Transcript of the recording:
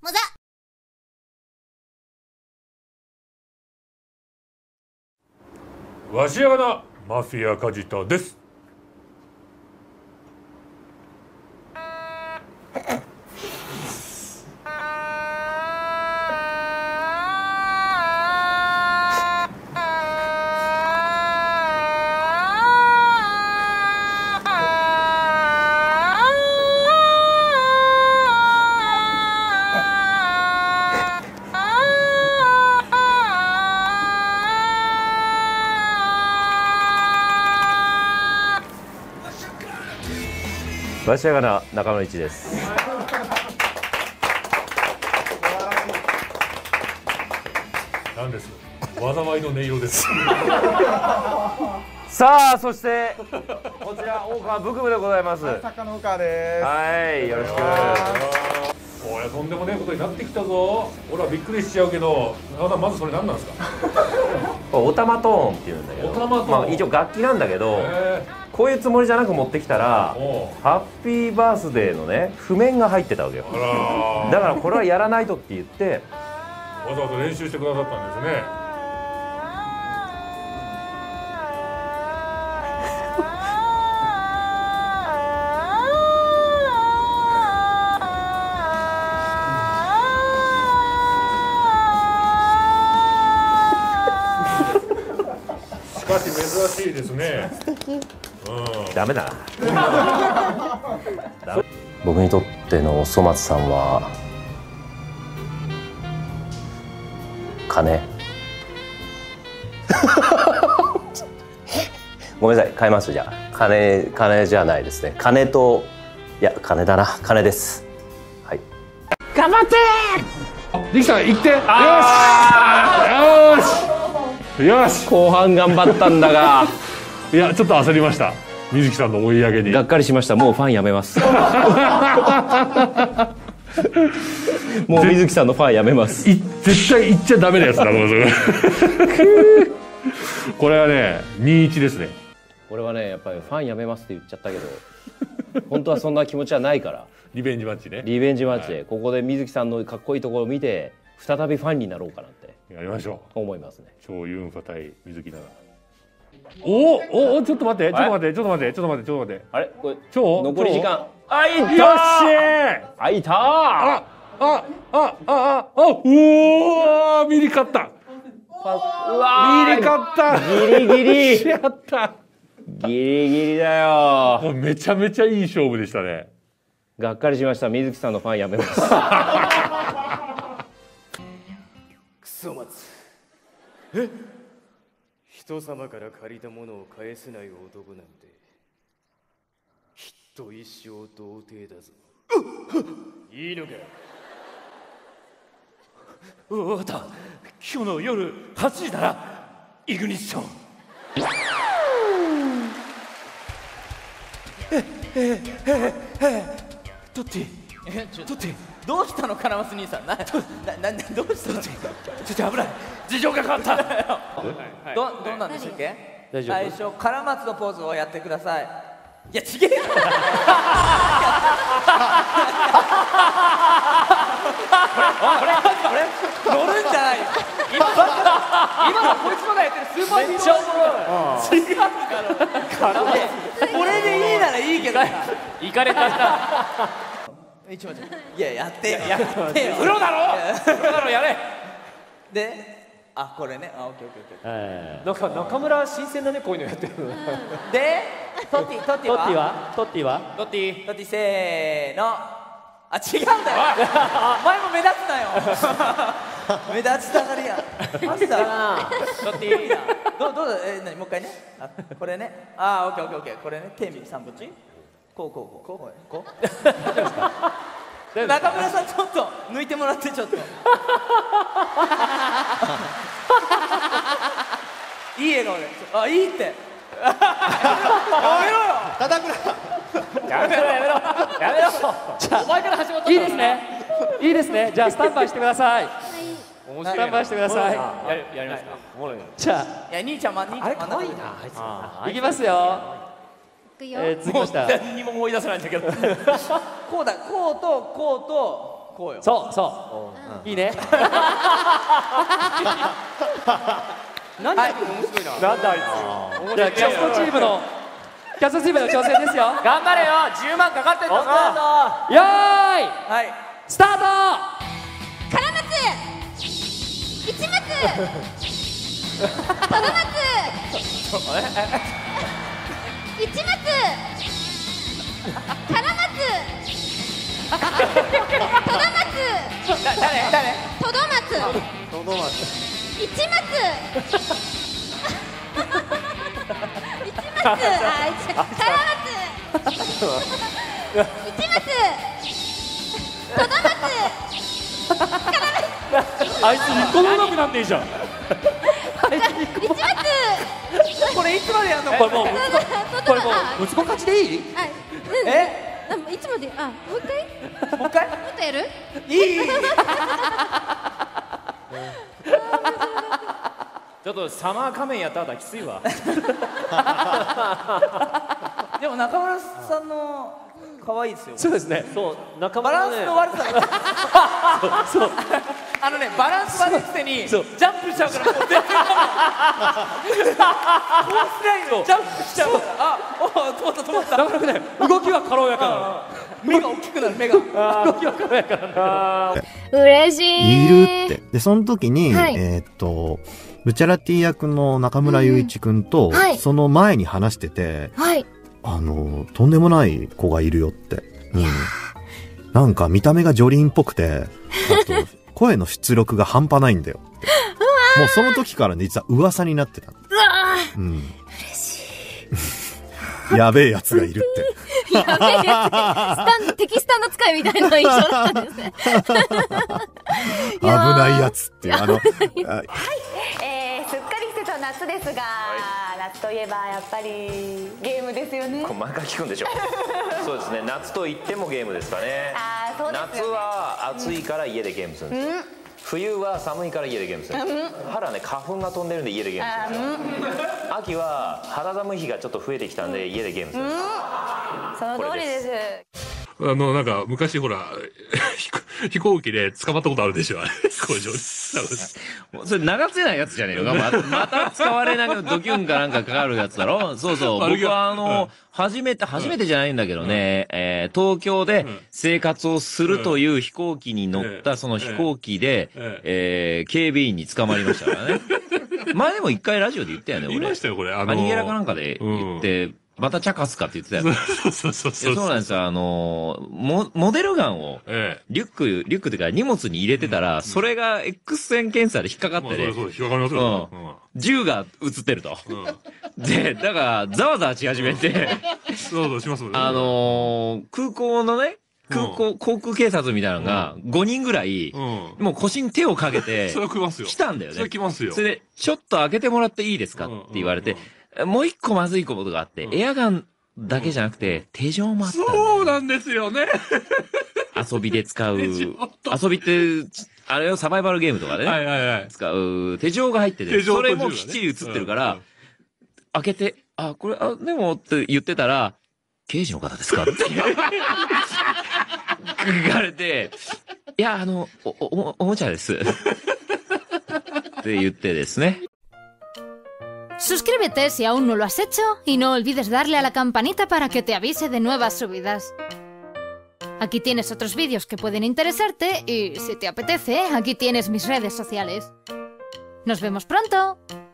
もざ。 わしやがなマフィア梶田です。 わしやがな中野一です。 なんです。災いの音色です。 さあ、そしてこちら大川ブクブでございます。 坂の岡です。 はい、よろしく。 おい、とんでもねえことになってきたぞ。俺はびっくりしちゃうけど、まずそれ何なんですか。 オタマトーンっていうんだけど、 オタマトーン、 まあ一応楽器なんだけど、こういうつもりじゃなく持ってきたらハッピーバースデーのね譜面が入ってたわけよ。だからこれはやらないとって言ってわざわざ練習してくださったんですね。しかし珍しいですね。 ダメだな。僕にとってのおそ松さんは金。ごめんなさい、変えます。じゃあ金じゃないですね。金と、いや金だな、金です。はい、頑張ってできた、行って。よし後半頑張ったんだがいや、ちょっと焦りました。水木さんの追い上げにがっかりしました。もうファンやめますもう水木さんのファンやめます。 絶対言っちゃダメなやつだ。これはね、2-1ですね。 俺はね、やっぱりファンやめますって言っちゃったけど本当はそんな気持ちはないから。 リベンジマッチね。 リベンジマッチで、ここで水木さんのかっこいいところを見て再びファンになろうかなってやりましょう。 思いますね。 超ユンファ対水木なら。お、ちょっと待って、ちょっと待って。 あれ、これ超残り時間。あ、いったー。 よっしゃー。 あ、いたー。 うわ、ミリ勝った。ミリ勝った。 ギリギリ。 やった。 ギリギリだよ。 めちゃめちゃいい勝負でしたね。 がっかりしました。水木さんのファンやめます。 クソ松。人様から借りたものを返せない男なんてきっと一生童貞だぞ。いいのか。わかった。今日の夜8時だな。イグニッション。トッティ、トッティ、 どうしたの、カラマス兄さん。どうしたの。 ちょっと危ない。事情が変わった。 どうなんでしたっけ。 大丈夫。 最初カラマツのポーズをやってください。いや、ちげえよ。これ乗るんじゃないよ。今のこいつのがやってるスーパーヒーロー。違うから。これでいいならいいけど。 行かれた。 いや、やってよ。 プロだろ、やれ。 で、これね。オッケー。 なんか中村新鮮だね、こういうのやってるの。 で、トッティせーの。違うんだよ。お前も目立つなよ。目立ちたがりや。マジだな。トッティ。どうだ。何、もう一回ね。これね。オッケー。これね。手右3分ち。こう。中村さん、ちょっと抜いてもらって。ちょっといい笑顔で。いいって。やめろよ。 叩くな。 やめろ。じゃあお前から始まった。いいですね。じゃあスタンバイしてください。スタンバイしてください。やりますか。じゃあ、 いや、兄ちゃん、あれ可愛いいきますよ。続きました。何にも思い出せないんだけど。 こうだ。こうとこうよ。 そうそういいね何やっても面白いな。 なんだあいじゃあキャストチームの挑戦ですよ。 頑張れよ。10万かかってんだぞ。 よーいはい。 スタート。 カラマツ市松トドマツ市松カラマツトドマツ誰？ トドマツ市松カラマツ市松トドマツあいつ一個もうまくなんねえじゃん。 市松これいつまでやんの？ これもう息子勝ちでいい？ いつまでもう一回もう一回？ もっとやるいい。 ちょっとサマー仮面やった後はきついわ。 でも中村さんの可愛いですよ。 そうですね。 そう仲バランスの悪さが。 そうバランス悪いくせにジそうャンプしちゃうからもう全然。こうしないのジャンプしちゃうから。止まった。 なかなかね動きは軽やかなの。 目が大きくなる目が。 動きは軽やかなんだけど。 嬉しいいるって。で、その時に、 はいブチャラティ役の中村雄一くんと、 はいその前に話してて、 はいとんでもない子がいるよって。なんか見た目がジョリーンっぽくて、あと、声の出力が半端ないんだよって。もうその時からね、実は噂になってた。嬉しい。やべえやつがいるって。 やべえやつ敵スタンド使いみたいな印象だったんですね危ないやつっていう、 すっかりしてた夏ですが、夏といえばやっぱりゲームですよね。 これ毎回聞くんでしょ。そうですね、夏と言ってもゲームですかね。 そうですよね。 夏は暑いから家でゲームするんですよ。冬は寒いから家でゲームするんですよ。春はね花粉が飛んでるんで家でゲームするんですよ。秋は肌寒い日がちょっと増えてきたんで家でゲームするんですよ。 その通りです。 なんか昔ほら飛行機で捕まったことあるでしょ、あれ工場に。 それ流せないやつじゃねえのか。また使われなくドキュンかなんかかかるやつだろ。そうそう。僕は初めてじゃないんだけどね、東京で生活をするという飛行機に乗ったその飛行機で、警備員に捕まりましたからね。前でも一回ラジオで言ったよね、俺。 言いましたよ、これ。 アニゲラかなんかで言って、また茶化すかって言ってたよね。そうなんですよ。モデルガンを、リュックっていうか荷物に入れてたら、それが X 線検査で引っかかってね。 そう、引っかかりますよ。 銃が映ってると。で、だから、ざわざわし始めて、 そうしますよね。 空港のね、航空警察みたいなのが5人ぐらい、もう腰に手をかけて、来たんだよね。 それ来ますよ。 それで、ちょっと開けてもらっていいですかって言われて、もう一個まずいことがあって、エアガンだけじゃなくて、手錠もあったんだよ。 そうなんですよね。 遊びで使う、遊びって、あれをサバイバルゲームとかでね、使う手錠が入ってて、それもきっちり映ってるから、開けて、これ、でもって言ってたら、刑事の方ですかって聞かれて、いや、おもちゃです。って言ってですね。 Suscríbete si aún no lo has hecho y no olvides darle a la campanita para que te avise de nuevas subidas. Aquí tienes otros vídeos que pueden interesarte y si te apetece, aquí tienes mis redes sociales. ¡Nos vemos pronto!